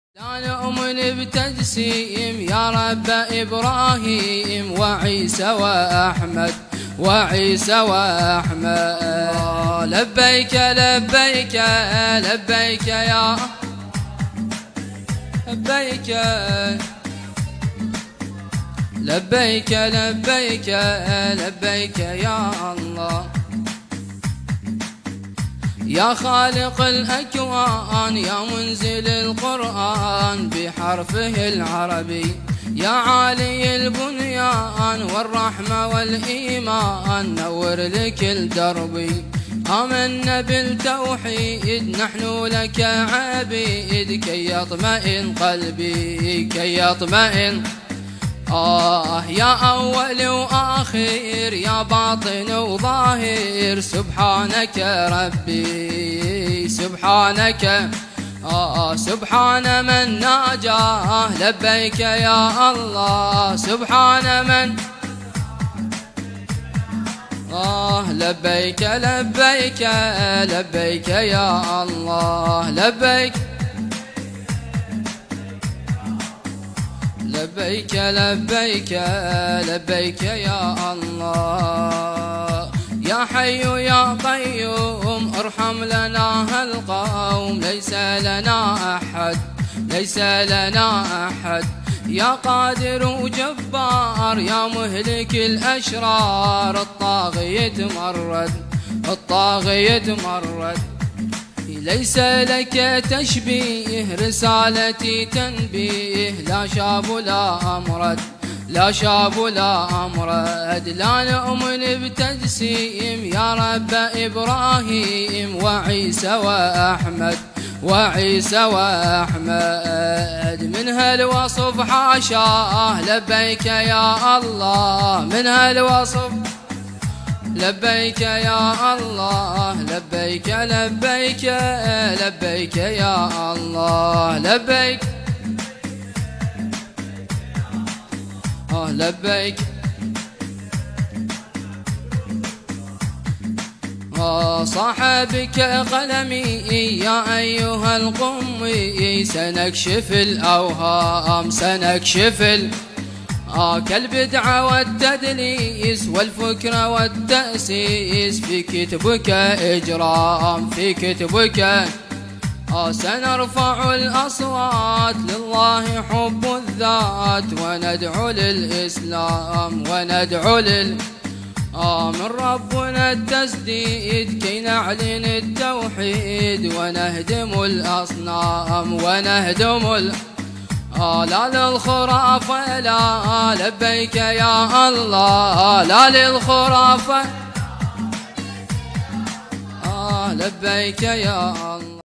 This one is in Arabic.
لا نؤمن بتجسيم يا رب إبراهيم وعيسى وأحمد وعيسى وأحمد. لبيك لبيك لبيك يا لبيك لبيك لبيك لبيك يا الله. يا خالق الأكوان يا منزل القرآن بحرفه العربي، يا عالي البنيان والرحمة والإيمان نور لكل دربي. آمنا بالتوحيد نحن لك عبيد كي يطمئن قلبي كي يطمئن. يا أول وآخر يا باطن وظاهر سبحانك ربي سبحانك. سبحان من ناجاه لبيك يا الله. سبحان من لبيك لبيك لبيك يا الله. لبيك لبيك لبيك لبيك يا الله. يا حي يا قيوم ارحم لنا هالقوم ليس لنا أحد ليس لنا أحد. يا قادر وجبار يا مهلك الأشرار الطاغي يتمرد الطاغي يتمرد. ليس لك تشبيه رسالتي تنبيه لا شاب ولا أمرد لا شاب ولا أمرد. لا نؤمن بتجسيم يا رب إبراهيم وعيسى وأحمد وعيسى وأحمد. من هالوصف حاشاه لبيك يا الله. من هالوصف لبيك يا الله. لبيك لبيك لبيك يا الله. لبيك لبيك صاحبك قلمي يا أيها القمي سنكشف الأوهام سنكشف كالبدعة والتدليس والفكرة والتأسيس في كتبك إجرام في كتبك. سنرفع الأصوات لله حب الذات وندعو للإسلام وندعو من ربنا التسديد كي نعلن التوحيد ونهدم الأصنام ونهدم لا للخرافة لا لبيك يا الله. لا للخرافة لبيك يا الله.